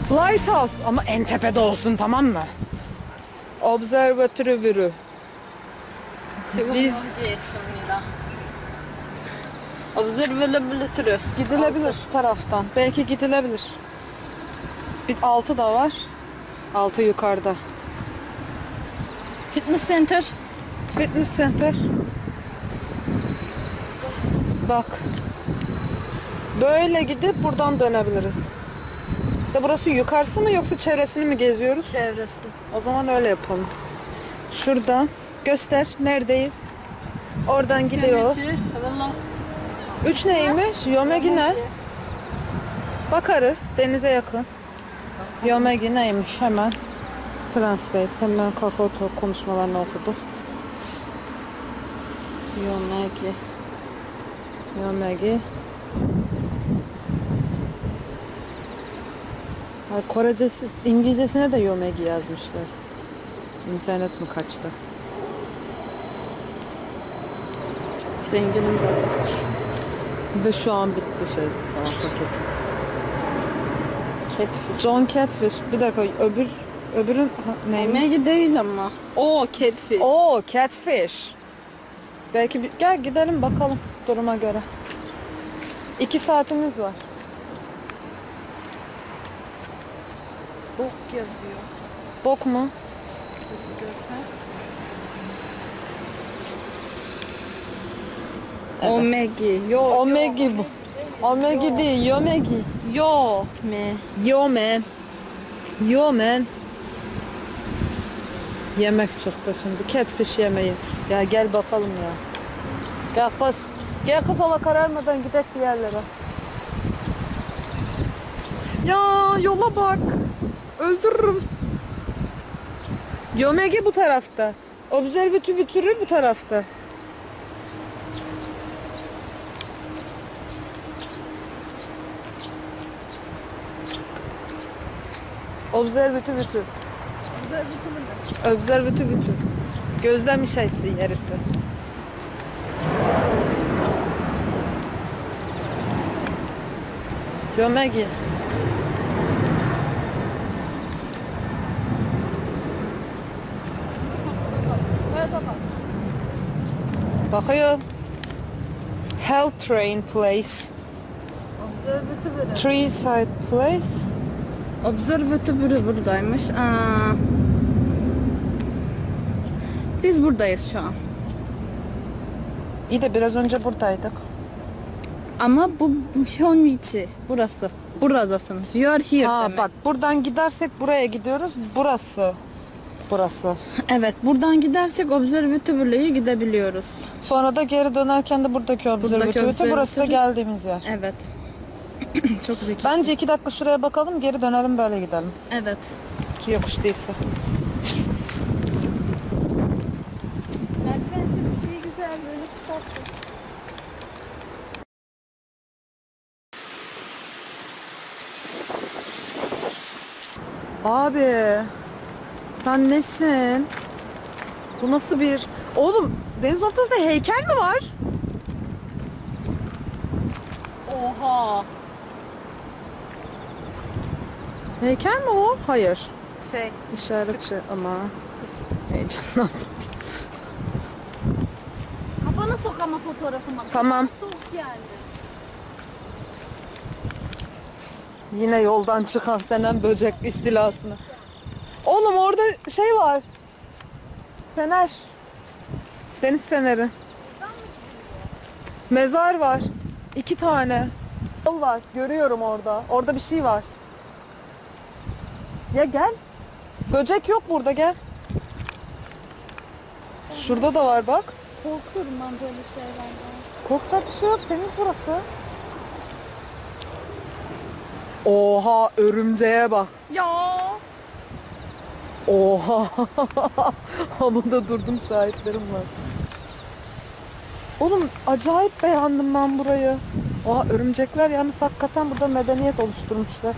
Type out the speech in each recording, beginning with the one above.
Lighthouse ama en tepede olsun, tamam mı? Observatory. Biz Observatory. gidilebilir şu taraftan. Belki gidilebilir. Bir 6 da var. 6 yukarıda. Fitness Center. Fitness center. Bak. Böyle gidip buradan dönebiliriz. De burası yukarısı mı yoksa çevresini mi geziyoruz? Çevresi. O zaman öyle yapalım. Şuradan göster neredeyiz. Oradan gidiyoruz. 3 neymiş? Yomegi ne? Bakarız. Denize yakın. Yomegi neymiş? Hemen translate. Hemen Kakaotalk konuşmalarını okuduk. Yomegi. Yomegi. Ay, Korecesi, İngilizcesine de Yomegi yazmışlar. İnternet mi kaçtı? Zenginim de. Ve şu an bitti şey falan paketi. Catfish. John Catfish. Bir dakika öbürün neymiş? Omegi değil ama. O catfish. Oo, Catfish. Belki gel gidelim bakalım duruma göre. 2 saatimiz var. Bok yazıyor. Bok mu? Göster. Evet. Omegi. Yo. Omegi bu. Omegi değil, Yomegi. Yo. Me. Yo man. Yo man. Yemek çıktı şimdi. Catfish yemeği. Ya gel bakalım ya. Gel kız. Gel kız, hava kararmadan gidelim bir yerlere. Ya yola bak. Öldürürüm. Yomegi bu tarafta. Observatory bu tarafta. Observatory. Gözlem şeysi yerisi. Yomegi. Bakıyorum. Hell Train Place. Tree Side Place. Observatory buradaymış. Aa. Biz buradayız şu an. İyi de biraz önce buradaydık. Ama bu Hyonwichi. Burası. Buradasınız. You are here Ha demek. bak, buradan gidersek buraya gidiyoruz. Burası. Burası. Evet, buradan gidersek Observatory'ye gidebiliyoruz. Sonra da geri dönerken de buradaki observatory. Burası da geldiğimiz yer. Evet. Çok zeki. Bence 2 dakika şuraya bakalım, geri dönelim, böyle gidelim. Evet. Şu yokuş değilse. Merdivensiz bir şey güzel böyle tutarsın. Abi sen nesin? Bu nasıl bir... Oğlum deniz ortasında heykel mi var? Oha. Heykel mi o? Hayır. Şey. İşaretçi ama. Heyecanlandım. Kafana sok ama fotoğrafıma. Tamam. Sok yani. Yine yoldan çıkan Senem böcek istilasını. Oğlum orada şey var. Fener. Deniz feneri. Mezar var. 2 tane. Yol var. Görüyorum orada. Orada bir şey var. Ya gel. Böcek yok burada, gel. Şurada da var bak. Korkuyorum ben böyle şeylerden. Korkacak bir şey yok. Temiz burası. Oha, örümceğe bak. Ya. Oha. Havada durdum, şahitlerim var. Oğlum acayip beğendim ben burayı. Oha, örümcekler yalnız hakikaten burada medeniyet oluşturmuşlar.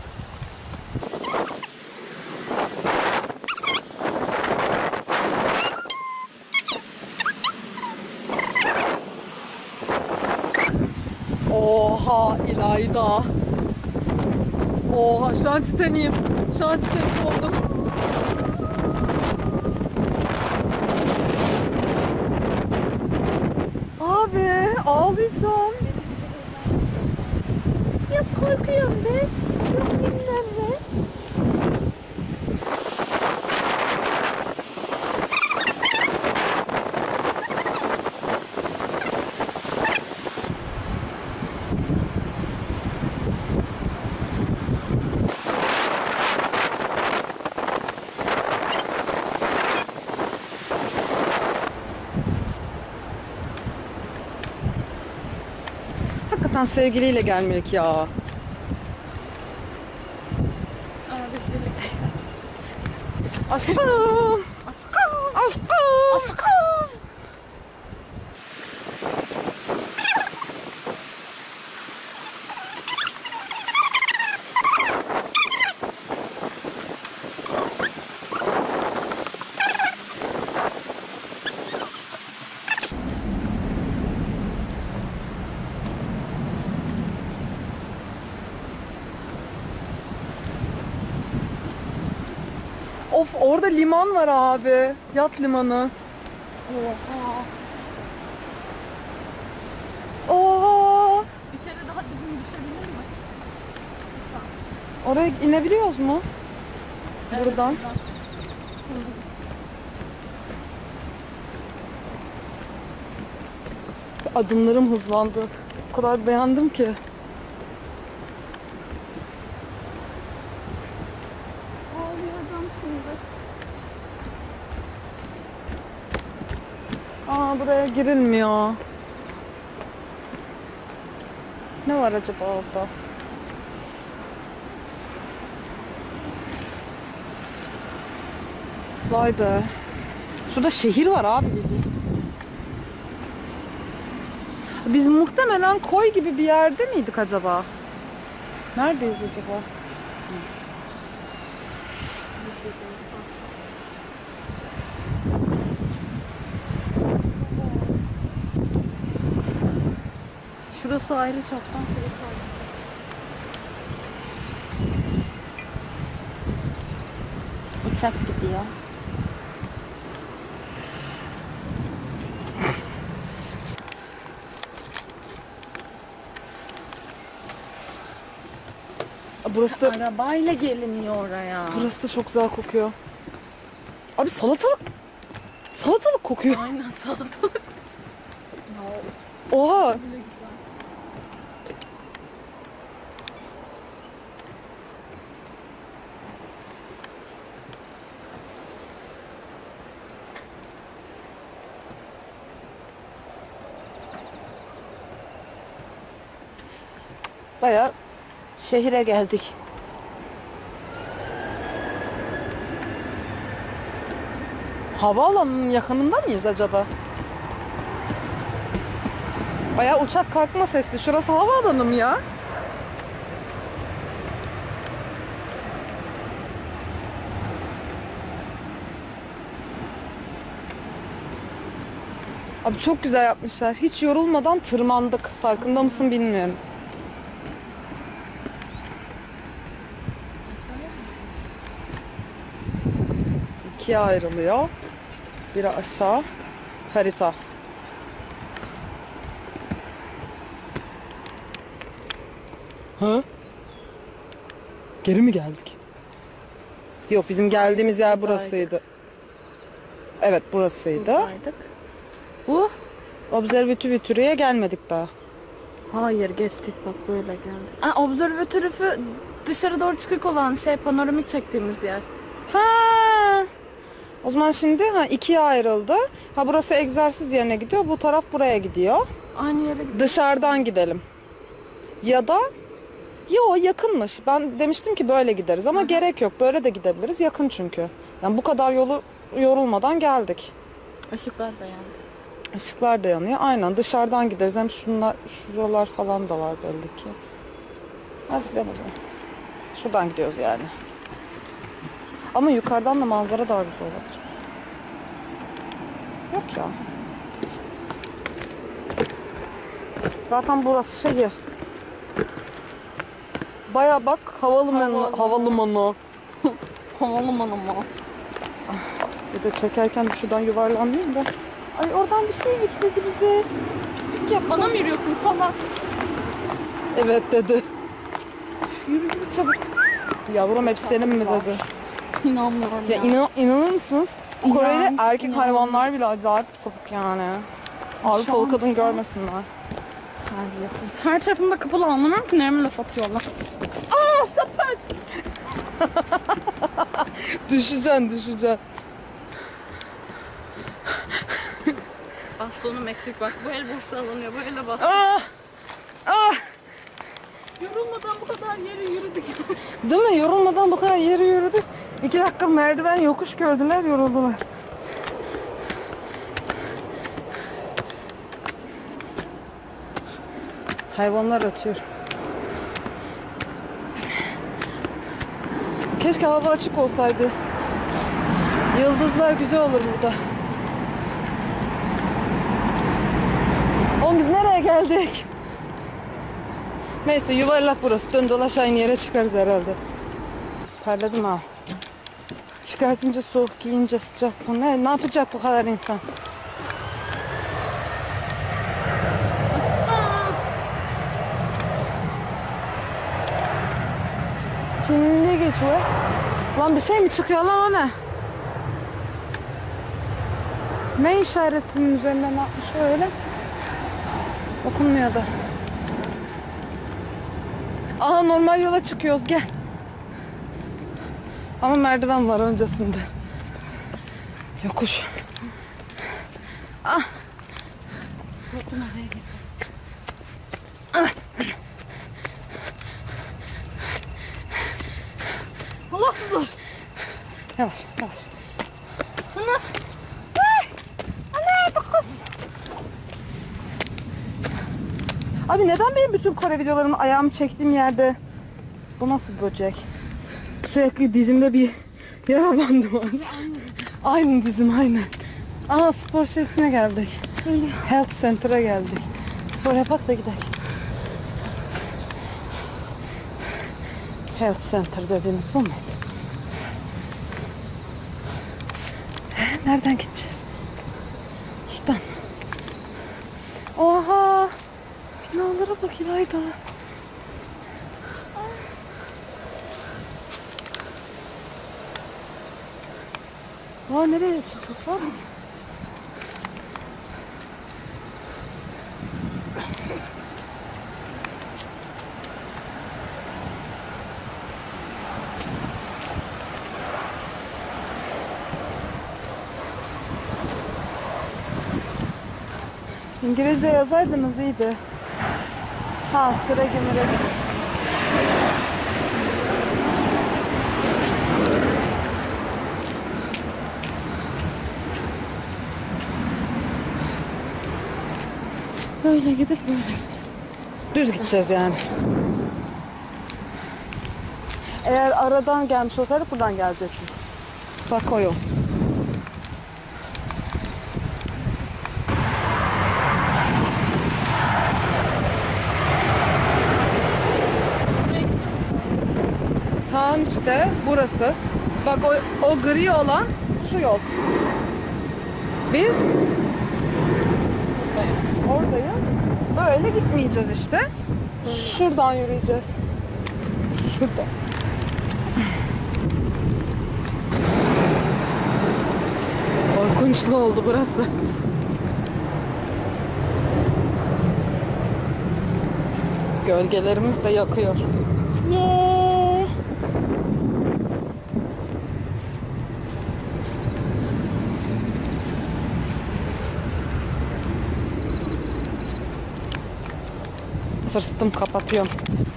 Oha İlayda. Oha şu an Titanic'im. Şu an Titanic oldum. Abi ağlayacağım. Ya korkuyorum be. Yok bilmem ne. Hakikaten sevgiliyle gelmelik ya. Ama biz birlikte. Aşkım. Aşkım. Aşkım. Aşkım. Of orada liman var abi. Yat limanı. Oha. Oha. Bir kere daha dibine düşebilir mi? Oraya inebiliyoruz mu? Buradan. Adımlarım hızlandı. O kadar beğendim ki. Ağlayacağım şimdi. Aa buraya girilmiyor. Ne var acaba orada? Vay be. Şurada şehir var abi bildiğin. Biz muhtemelen koy gibi bir yerde miydik acaba? Neredeyiz acaba? Şurası ayrı çaptan şurası ayrı. Uçak gidiyor. Burası da Arabayla geliniyor oraya. burası da çok güzel kokuyor. Abi salatalık. Salatalık kokuyor. Aynen salatalık. Oha. Bile güzel. Bayağı şehire geldik. Havaalanının yakınında mıyız acaba? Bayağı uçak kalkma sesi. Şurası havaalanı mı ya? Abi çok güzel yapmışlar. Hiç yorulmadan tırmandık. Farkında mısın bilmiyorum. İkiye ayrılıyor. Biri aşağı. Harita. Ha? Geri mi geldik? Yok bizim geldiğimiz yer burasıydı. Evet burasıydı. Buradaydık. Bu? Observatörü'ye gelmedik daha. Hayır geçtik bak böyle geldik. Aa, observatörü dışarı doğru çıkık olan şey panoramik çektiğimiz yer. Ha. O zaman şimdi ikiye ayrıldı. Ha burası egzersiz yerine gidiyor. Bu taraf buraya gidiyor. Aynı yere gidiyor. Dışarıdan gidelim. Ya da yo yakınmış. Ben demiştim ki böyle gideriz ama gerek yok. Böyle de gidebiliriz. Yakın çünkü. Yani bu kadar yolu yorulmadan geldik. Işıklar da yandı. Işıklar da yanıyor. Aynen dışarıdan gideriz. Hem şuralar falan da var belli ki. Hadi gidelim o zaman. Şuradan gidiyoruz yani. Ama yukarıdan da manzara daha güzel olabilir. Yok ya. Zaten burası şehir. Baya bak havalimanı. Havalimanı mı? Bir de çekerken bir şuradan yuvarlanmayayım da. Ay oradan bir şey ekledi bize. Ya bana mı yürüyorsun salak? Evet dedi. Yürü yürü çabuk. Yavrum hep senin mi dedi. İnanmıyorum Ya inanır mısınız? Kore'de İnan, erkek inan. hayvanlar bile acayip sapık yani. Avrupalı kadın Şans. görmesinler. Terbiyesiz. Her tarafımda kapalı anlamıyorum ki nereme laf atıyorlar. Aa sapık. Düşeceksin. Bastonum eksik bak. Bu el bastı alınıyor. Bu elle bastı. Ah! Yorulmadan bu kadar yere yürüdük. Değil mi? Yorulmadan bu kadar yeri yürüdük. 2 dakika merdiven yokuş gördüler, yoruldular. Hayvanlar ötüyor. Keşke hava açık olsaydı. Yıldızlar güzel olur burada. Oğlum biz nereye geldik? Neyse yuvarlak burası. Dön dolaş aynı yere çıkarız herhalde. Terledim ha. Çıkartınca soğuk, giyince sıcak. Bu ne yapacak bu kadar insan? Şimdi ne geçiyor? Lan bir şey mi çıkıyor lan o ne? Ne işaretinin üzerinde ne yapmış öyle? Okunmuyor da. Aha normal yola çıkıyoruz gel. Ama merdiven var öncesinde. Yokuş. Ah. Allahsızlar. Yavaş. Ana. Ana dokuz. Abi neden benim bütün Kore videolarımı ayağımı çektiğim yerde? Bu nasıl böcek? Sürekli dizimde bir yara bandı var. Aynı dizim aynen. Aa spor şeysine geldik. Health Center'a geldik. Spor yapak da gidelim. Health Center dediğiniz bu mu? Nereden gideceğiz? Şuradan. Oha! Binalara bak İlayda. Aa nereye çıktık var mı? İngilizce yazaydınız iyiydi. Ha sıra gemire. Böyle gidip böyle gideceğiz. Düz gideceğiz yani. Eğer aradan gelmiş olsaydık buradan gelecektik. Bak o yol. Tamam işte burası. Bak o gri olan şu yol. Biz Buradayız. oradayız. Böyle gitmeyeceğiz işte. Şuradan yürüyeceğiz. Şurada. Korkunçlu oldu burası. Gölgelerimiz de yakıyor. Yeah. Sırstım kapatıyorum.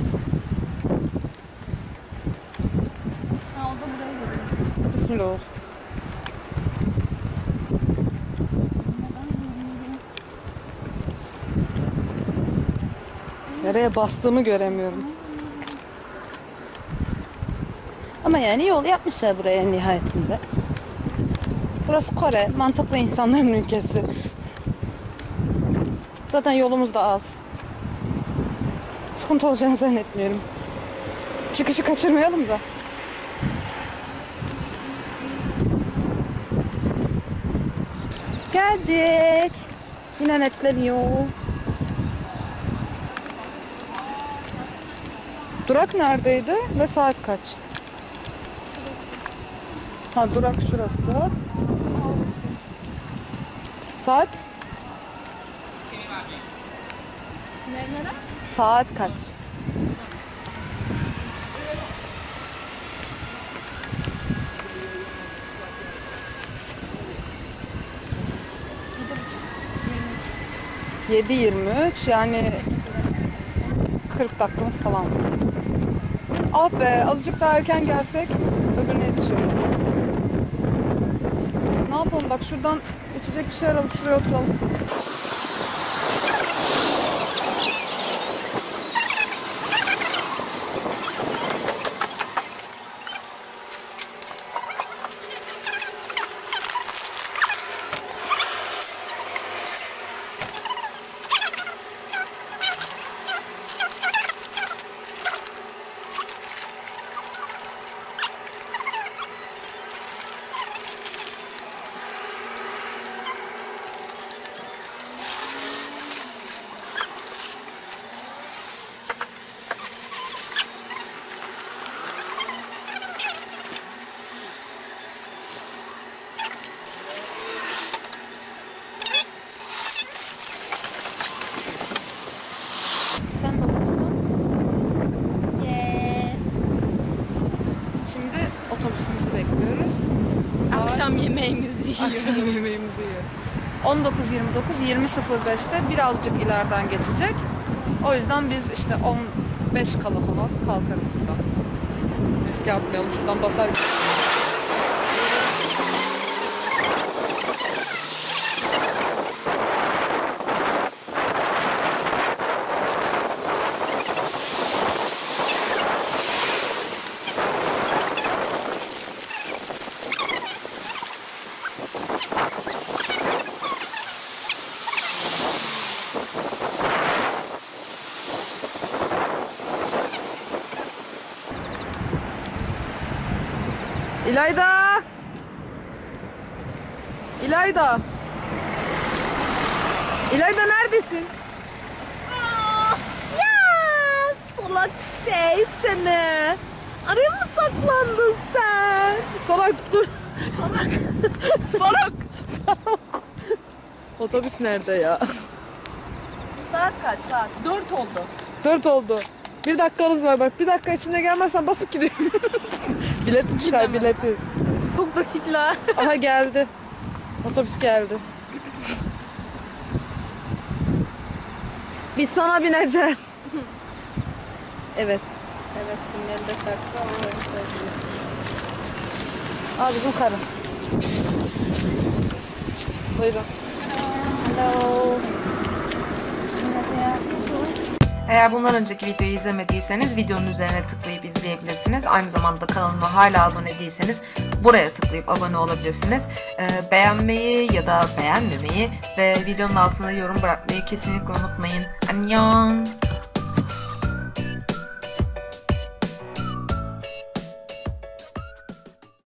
Ha o da buraya geliyor. Bismillah. Nereye bastığımı göremiyorum. Ama yani yol yapmışlar buraya nihayetinde. Burası Kore, mantıklı insanların ülkesi. Zaten yolumuz da az. Sıkıntı olacağını zannetmiyorum. Çıkışı kaçırmayalım da. Geldik. Yine netleniyor. Durak neredeydi ve saat kaç? Ha, durak şurası. Saat? Saat kaç? Yedi 23 yani 40 dakikamız falan. Ah be, azıcık daha erken gelsek öbürüne yetişiyoruz. Ne yapalım, bak şuradan içecek bir şey alıp şuraya oturalım. Sen de otur. Şimdi otobüsümüzü bekliyoruz. Akşam yemeğimizi yiyoruz. Akşam yemeğimizi yiyor. 19.29, 20.05'te birazcık ileriden geçecek. O yüzden biz işte 15 kala falan kalkarız buradan. Riske atmayalım, şuradan basar. İlayda! İlayda! İlayda neredesin? Ya salak şey seni. Araya mı saklandın sen? Salak dur. Salak. Otobüs nerede ya? Saat kaç saat? 4 oldu. 4 oldu. 1 dakikanız var bak. 1 dakika içinde gelmezsen basıp gidiyorum. Bileti çıkar, bileti. Çok dakikler. Aha geldi. Otobüs geldi. Biz sana bineceğiz. Evet. Evet sinyali de çaktı ama ben sevdim. Aa, bizim karı. Buyurun. Hello. Eğer bundan önceki videoyu izlemediyseniz videonun üzerine tıklayıp izleyebilirsiniz. Aynı zamanda kanalıma hala abone değilseniz buraya tıklayıp abone olabilirsiniz. Beğenmeyi ya da beğenmemeyi ve videonun altına yorum bırakmayı kesinlikle unutmayın. Annyeong!